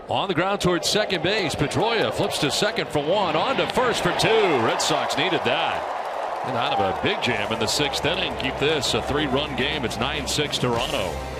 On the ground towards second base, Pedroia flips to second for one, on to first for two. Red Sox needed that. And out of a big jam in the 6th inning, keep this a 3-run game. It's 9-6 Toronto.